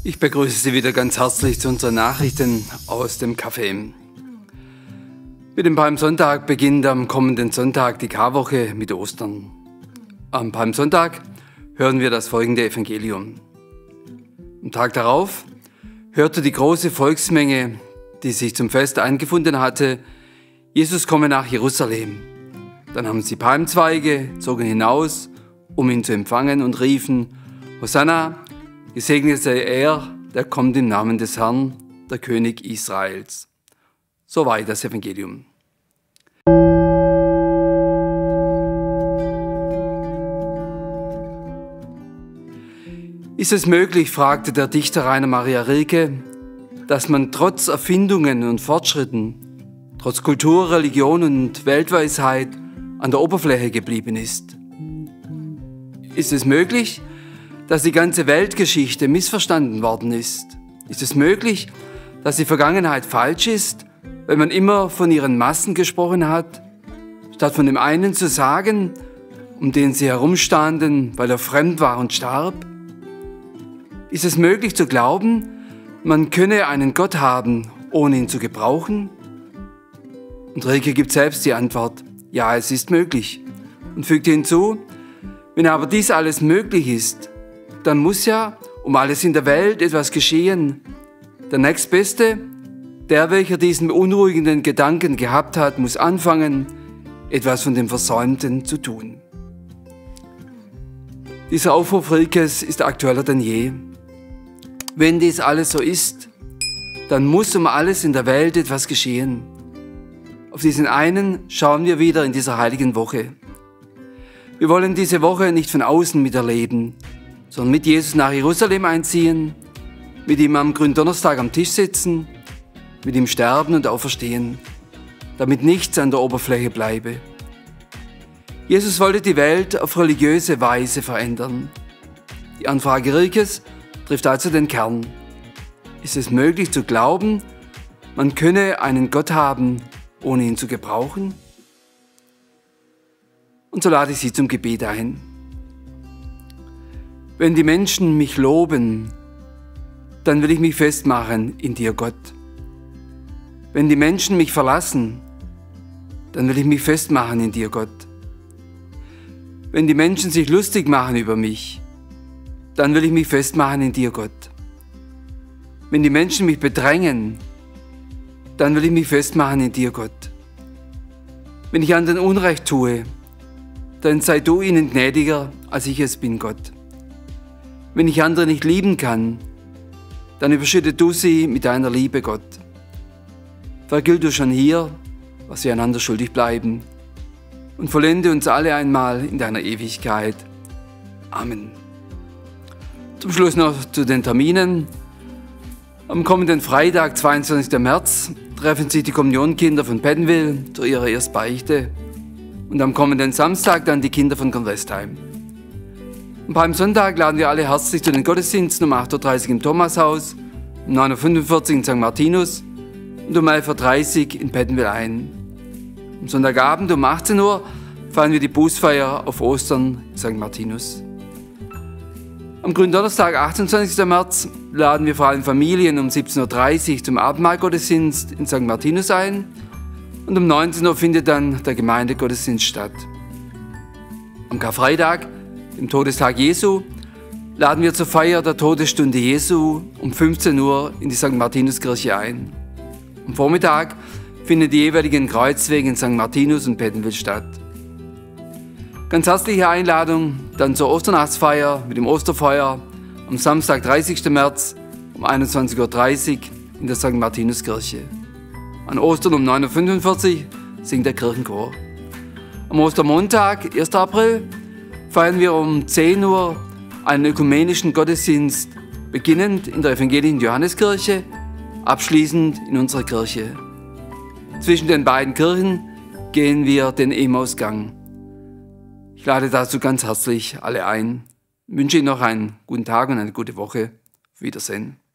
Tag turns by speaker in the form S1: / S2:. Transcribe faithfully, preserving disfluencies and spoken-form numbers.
S1: Ich begrüße Sie wieder ganz herzlich zu unseren Nachrichten aus dem Café. Mit dem Palmsonntag beginnt am kommenden Sonntag die Karwoche mit Ostern. Am Palmsonntag hören wir das folgende Evangelium. Am Tag darauf hörte die große Volksmenge, die sich zum Fest eingefunden hatte, Jesus komme nach Jerusalem. Dann haben sie Palmzweige, zogen hinaus, um ihn zu empfangen und riefen: Hosanna, gesegnet sei er, der kommt im Namen des Herrn, der König Israels. Soweit das Evangelium. Ist es möglich, fragte der Dichter Rainer Maria Rilke, dass man trotz Erfindungen und Fortschritten, trotz Kultur, Religion und Weltweisheit an der Oberfläche geblieben ist? Ist es möglich, dass die ganze Weltgeschichte missverstanden worden ist? Ist es möglich, dass die Vergangenheit falsch ist, wenn man immer von ihren Massen gesprochen hat, statt von dem einen zu sagen, um den sie herumstanden, weil er fremd war und starb? Ist es möglich zu glauben, man könne einen Gott haben, ohne ihn zu gebrauchen? Und Rilke gibt selbst die Antwort: Ja, es ist möglich. Und fügte hinzu: Wenn aber dies alles möglich ist, dann muss ja um alles in der Welt etwas geschehen. Der Nächstbeste, der, welcher diesen beunruhigenden Gedanken gehabt hat, muss anfangen, etwas von dem Versäumten zu tun. Dieser Aufruf Rilkes ist aktueller denn je. Wenn dies alles so ist, dann muss um alles in der Welt etwas geschehen. Auf diesen einen schauen wir wieder in dieser heiligen Woche. Wir wollen diese Woche nicht von außen miterleben, sondern mit Jesus nach Jerusalem einziehen, mit ihm am Gründonnerstag am Tisch sitzen, mit ihm sterben und auferstehen, damit nichts an der Oberfläche bleibe. Jesus wollte die Welt auf religiöse Weise verändern. Die Anfrage Rilkes trifft also den Kern. Ist es möglich zu glauben, man könne einen Gott haben, ohne ihn zu gebrauchen? Und so lade ich Sie zum Gebet ein. Wenn die Menschen mich loben, dann will ich mich festmachen in dir, Gott. Wenn die Menschen mich verlassen, dann will ich mich festmachen in dir, Gott. Wenn die Menschen sich lustig machen über mich, dann will ich mich festmachen in dir, Gott. Wenn die Menschen mich bedrängen, dann will ich mich festmachen in dir, Gott. Wenn ich anderen Unrecht tue, dann sei du ihnen gnädiger, als ich es bin, Gott. Wenn ich andere nicht lieben kann, dann überschütte du sie mit deiner Liebe, Gott. Vergilt du schon hier, was wir einander schuldig bleiben, und vollende uns alle einmal in deiner Ewigkeit. Amen. Zum Schluss noch zu den Terminen. Am kommenden Freitag, zweiundzwanzigsten März, treffen sich die Kommunionkinder von Pendenwil zu ihrer Erstbeichte und am kommenden Samstag dann die Kinder von Kornwestheim. Am Palmsonntag laden wir alle herzlich zu den Gottesdiensten um acht Uhr dreißig im Thomashaus, um neun Uhr fünfundvierzig in Sankt Martinus und um elf Uhr dreißig in Pendenwil ein. Am Sonntagabend um achtzehn Uhr feiern wir die Bußfeier auf Ostern in Sankt Martinus. Am Gründonnerstag, achtundzwanzigsten März, laden wir vor allem Familien um siebzehn Uhr dreißig zum Abendmahlgottesdienst in Sankt Martinus ein und um neunzehn Uhr findet dann der Gemeindegottesdienst statt. Am Karfreitag, dem Todestag Jesu, laden wir zur Feier der Todesstunde Jesu um fünfzehn Uhr in die Sankt Martinuskirche ein. Am Vormittag finden die jeweiligen Kreuzwege in Sankt Martinus und Pendenwil statt. Ganz herzliche Einladung dann zur Osternachtsfeier mit dem Osterfeuer am Samstag, dreißigsten März um einundzwanzig Uhr dreißig in der Sankt Martinuskirche. An Ostern um neun Uhr fünfundvierzig singt der Kirchenchor. Am Ostermontag, ersten April, feiern wir um zehn Uhr einen ökumenischen Gottesdienst, beginnend in der evangelischen Johanneskirche, abschließend in unserer Kirche. Zwischen den beiden Kirchen gehen wir den Emmausgang. Ich lade dazu ganz herzlich alle ein. Ich wünsche Ihnen noch einen guten Tag und eine gute Woche. Auf Wiedersehen.